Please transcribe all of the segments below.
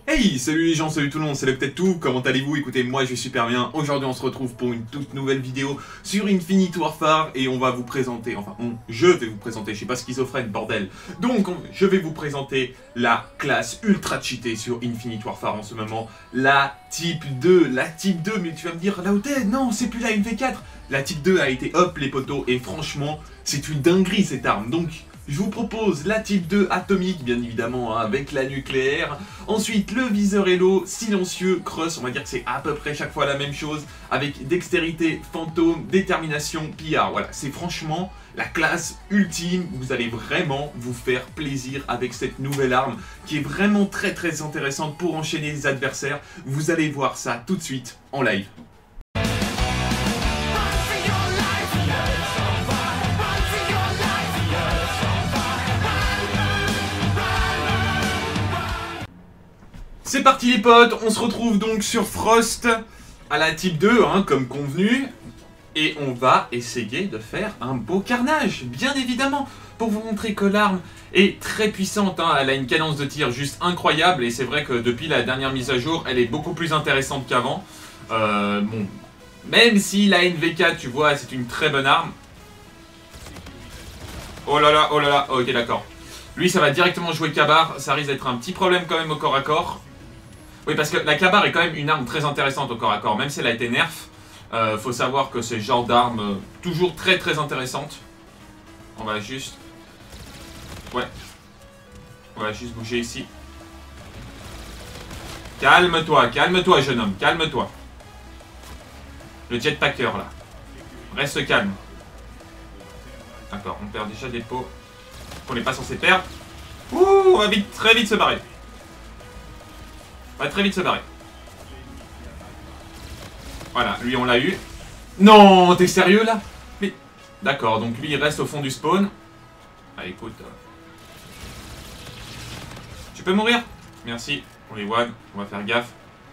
Hey, salut les gens, salut tout le monde, c'est le peut-être tout, comment allez-vous? Écoutez, moi je vais super bien. Aujourd'hui on se retrouve pour une toute nouvelle vidéo sur Infinite Warfare et on va vous présenter, je vais vous présenter, je suis pas schizophrène, bordel. Donc je vais vous présenter la classe ultra cheatée sur Infinite Warfare en ce moment, la Type 2, mais tu vas me dire, là où t'es, non, c'est plus la MV4. La Type 2 a été up les potos et franchement, c'est une dinguerie cette arme, donc... Je vous propose la Type 2 atomique, bien évidemment, hein, avec la nucléaire. Ensuite, le viseur Hello, silencieux, Cross, on va dire que c'est à peu près chaque fois la même chose, avec dextérité, fantôme, détermination, PR. Voilà, c'est franchement la classe ultime. Vous allez vraiment vous faire plaisir avec cette nouvelle arme, qui est vraiment très très intéressante pour enchaîner les adversaires. Vous allez voir ça tout de suite en live. C'est parti les potes, on se retrouve donc sur Frost à la Type 2, hein, comme convenu. Et on va essayer de faire un beau carnage, bien évidemment, pour vous montrer que l'arme est très puissante, hein. Elle a une cadence de tir juste incroyable. Et c'est vrai que depuis la dernière mise à jour, elle est beaucoup plus intéressante qu'avant. Bon, même si la NV4, tu vois, c'est une très bonne arme. Oh là là, ok d'accord. Lui, ça va directement jouer Kabar, ça risque d'être un petit problème quand même au corps à corps. Oui, parce que la Kabar est quand même une arme très intéressante au corps à corps, même si elle a été nerf. Faut savoir que c'est le genre d'arme toujours très très intéressante. On va juste... Ouais. On va juste bouger ici. Calme-toi, calme-toi jeune homme, calme-toi. Le jetpacker là. Reste calme. D'accord, on perd déjà des pots qu'on n'est pas censé perdre. Ouh, on va vite, très vite se barrer. On va très vite se barrer. Voilà, lui on l'a eu. Non, t'es sérieux là? Mais... D'accord, donc lui il reste au fond du spawn. Ah écoute... Tu peux mourir? Merci, on les one, on va faire gaffe.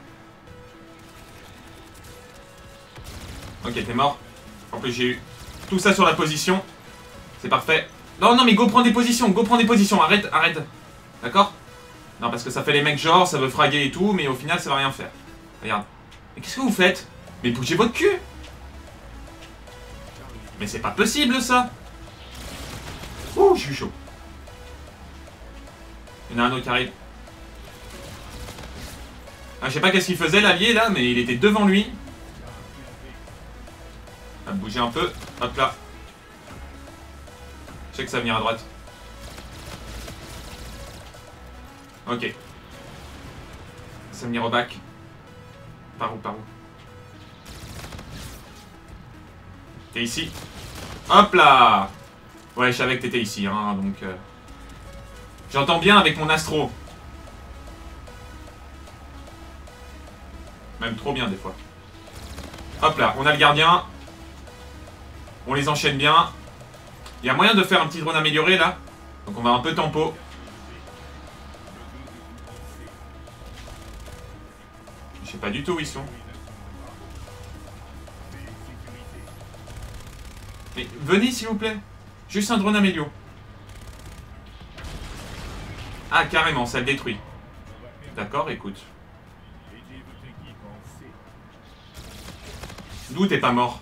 Ok, t'es mort. En plus j'ai eu tout ça sur la position. C'est parfait. Non, non mais go prends des positions, arrête, arrête. D'accord? Non, parce que ça fait les mecs genre, ça veut fraguer et tout, mais au final, ça va rien faire. Regarde. Mais qu'est-ce que vous faites? Mais bougez votre cul! Mais c'est pas possible, ça! Ouh, je suis chaud. Il y en a un autre qui arrive. Ah, je sais pas qu'est-ce qu'il faisait, l'allié, là, mais il était devant lui. On va bouger un peu. Hop là. Je sais que ça va venir à droite. Ok. Ça venir au bac. Par où, par où? T'es ici. Hop là! Ouais, je savais que t'étais ici, hein, donc... J'entends bien avec mon astro. Même trop bien, des fois. Hop là, on a le gardien. On les enchaîne bien. Il y a moyen de faire un petit drone amélioré, là. Donc on va un peu tempo. Je sais pas du tout où ils sont. Mais venez s'il vous plaît. Juste un drone amélio. Ah carrément, ça le détruit. D'accord, écoute. D'où t'es pas mort?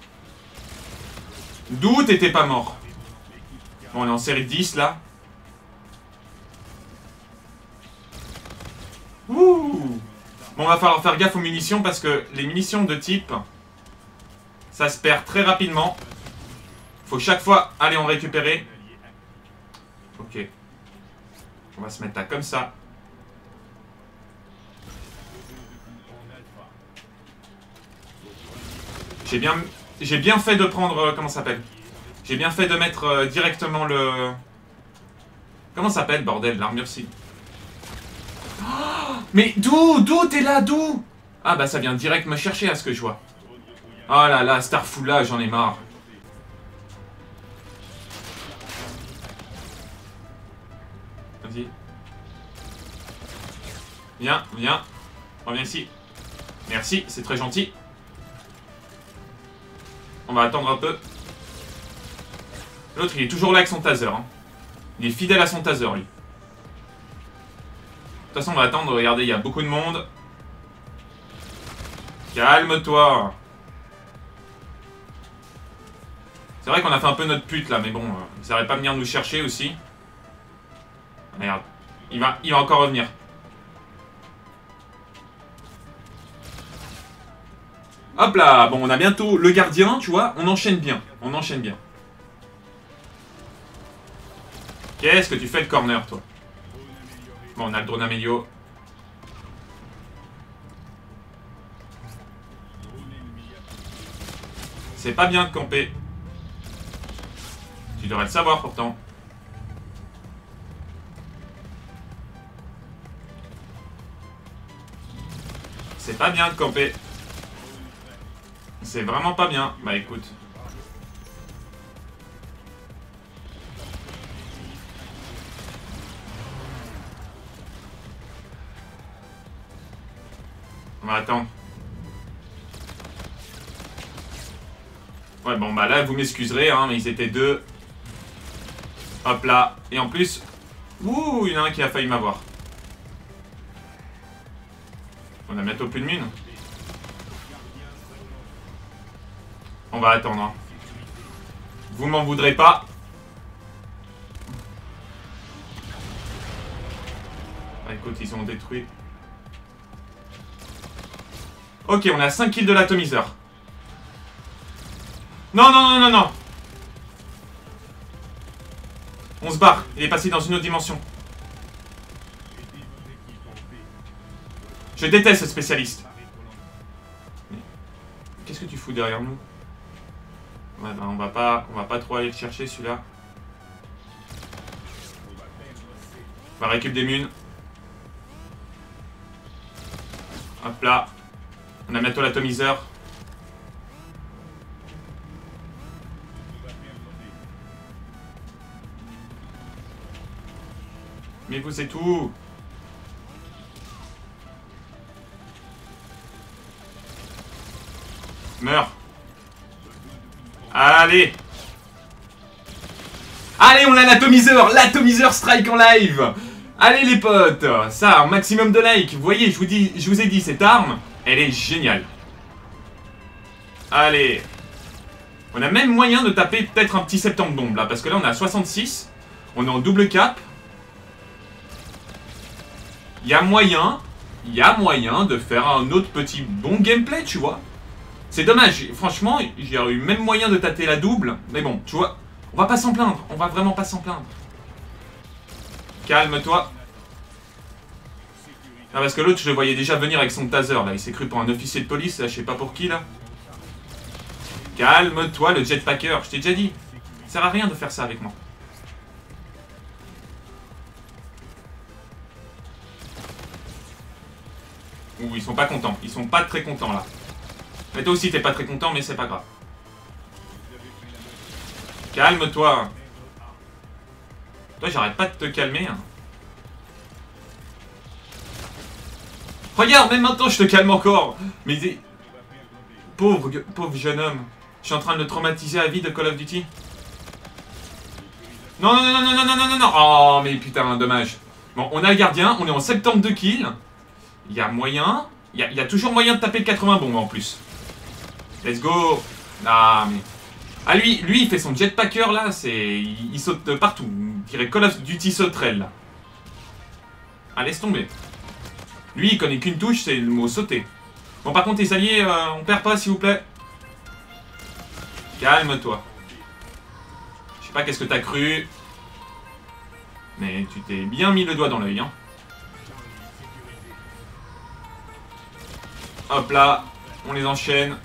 D'où t'étais pas mort? Bon, on est en série 10 là. Ouh! Bon, va falloir faire gaffe aux munitions parce que les munitions de type, ça se perd très rapidement. Faut chaque fois aller en récupérer. Ok. On va se mettre là comme ça. J'ai bien fait de prendre... comment ça s'appelle? J'ai bien fait de mettre directement le... Comment ça s'appelle, bordel, l'armure si... Mais d'où t'es là, d'où? Ah bah ça vient direct me chercher à ce que je vois. Oh là là, Starful là, j'en ai marre. Vas-y. Viens, viens. Reviens ici. Merci, c'est très gentil. On va attendre un peu. L'autre, il est toujours là avec son taser. Hein. Il est fidèle à son taser, lui. toute façon, on va attendre. Regardez, il y a beaucoup de monde. Calme-toi. C'est vrai qu'on a fait un peu notre pute là, mais bon, ils n'arrêtent pas de venir nous chercher aussi. Merde. Il va encore revenir. Hop là, bon, on a bientôt le gardien, tu vois, on enchaîne bien. On enchaîne bien. Qu'est-ce que tu fais de corner, toi? Bon, on a le drone Amélio. C'est pas bien de camper. Tu devrais le savoir pourtant. C'est pas bien de camper. C'est vraiment pas bien. Bah écoute. On va attendre. Ouais, bon, bah là, vous m'excuserez, hein, mais ils étaient deux. Hop là. Et en plus... Ouh, il y en a un qui a failli m'avoir. On a bientôt plus de mine. On va attendre. Hein. Vous m'en voudrez pas. Ah, écoute, ils ont détruit. Ok, on a 5 kills de l'atomiseur. Non, non, non, non, non. On se barre. Il est passé dans une autre dimension. Je déteste ce spécialiste. Qu'est-ce que tu fous derrière nous? Ouais, bah on va pas trop aller le chercher celui-là. On va récupérer des munes. Hop là. On a bientôt l'atomiseur. Mais vous c'est tout. Meurs. Allez. Allez, on a l'atomiseur. L'atomiseur strike en live. Allez les potes. Ça, un maximum de likes. Vous voyez, je vous ai dit, cette arme, elle est géniale. Allez. On a même moyen de taper peut-être un petit septembre bombe là. Parce que là, on a 66. On est en double cap. Il y a moyen de faire un autre petit bon gameplay, tu vois. C'est dommage, franchement, j'ai eu même moyen de tâter la double. Mais bon, tu vois, on va pas s'en plaindre. On va vraiment pas s'en plaindre. Calme-toi. Ah, parce que l'autre, je le voyais déjà venir avec son taser, là. Il s'est cru pour un officier de police, là, je sais pas pour qui, là. Calme-toi, le jetpacker, je t'ai déjà dit. Ça sert à rien de faire ça avec moi. Ouh, ils sont pas contents. Ils sont pas très contents, là. Mais toi aussi, t'es pas très content, mais c'est pas grave. Calme-toi. Toi, j'arrête pas de te calmer. Hein. Regarde, même maintenant, je te calme encore. Mais pauvre jeune homme. Je suis en train de le traumatiser à vie de Call of Duty. Non, non, non, non, non, non, non, non, non. Oh, mais putain, dommage. Bon, on a le gardien. On est en 72 kills. Il y a moyen. Il y a toujours moyen de taper le 80 bombes en plus. Let's go. Ah, mais... Ah, lui, il fait son jetpacker, là. Il saute partout. Il dirait Call of Duty sauterelle, là. Ah, laisse tomber. Lui, il connaît qu'une touche, c'est le mot sauter. Bon, par contre, les alliés, on perd pas, s'il vous plaît. Calme-toi. Je sais pas qu'est-ce que t'as cru. Mais tu t'es bien mis le doigt dans l'œil, hein. Hop là. On les enchaîne.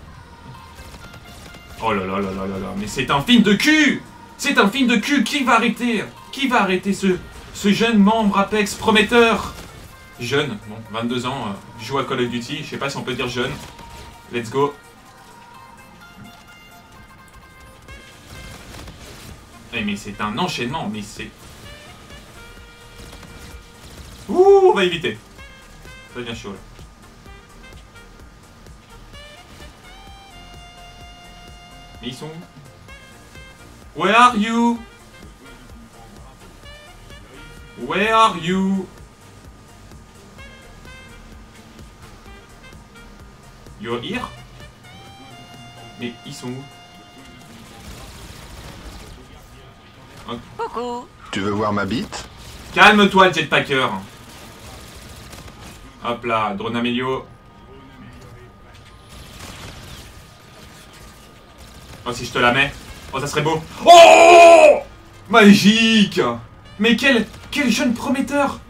Oh là là là là là là. Mais c'est un film de cul. C'est un film de cul. Qui va arrêter? Qui va arrêter ce jeune membre Apex prometteur? Jeune, bon, 22 ans, joue à Call of Duty, je sais pas si on peut dire jeune. Let's go. Eh, mais c'est un enchaînement, mais c'est... Ouh, on va éviter. Ça devient chaud là. Mais ils sont où? Where are you? Where are you? You're here? Mais ils sont où? Okay. Coucou. Tu veux voir ma bite? Calme-toi, le jetpacker. Hop là, drone Amélio. Oh, si je te la mets. Oh, ça serait beau. Oh! Magique! Mais quel jeune prometteur!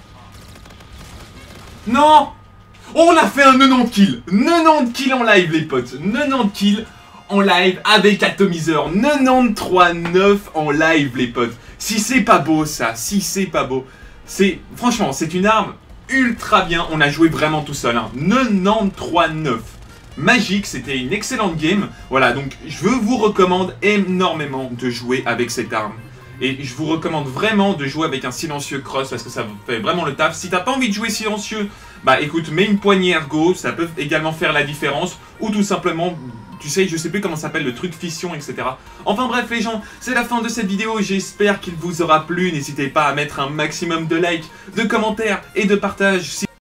Non! Oh, on a fait un 90 kills! 90 kills en live, les potes! 90 kills en live avec Atomiseur! 93-9 en live, les potes! Si c'est pas beau, ça! Si c'est pas beau! Franchement, c'est une arme ultra bien. On a joué vraiment tout seul, hein. 93-9. Magique, c'était une excellente game. Voilà, donc je vous recommande énormément de jouer avec cette arme. Et je vous recommande vraiment de jouer avec un silencieux cross parce que ça fait vraiment le taf. Si t'as pas envie de jouer silencieux, bah écoute, mets une poignée ergo, ça peut également faire la différence. Ou tout simplement, tu sais, je sais plus comment ça s'appelle, le truc fission, etc. Enfin bref les gens, c'est la fin de cette vidéo. J'espère qu'il vous aura plu. N'hésitez pas à mettre un maximum de likes, de commentaires et de partages.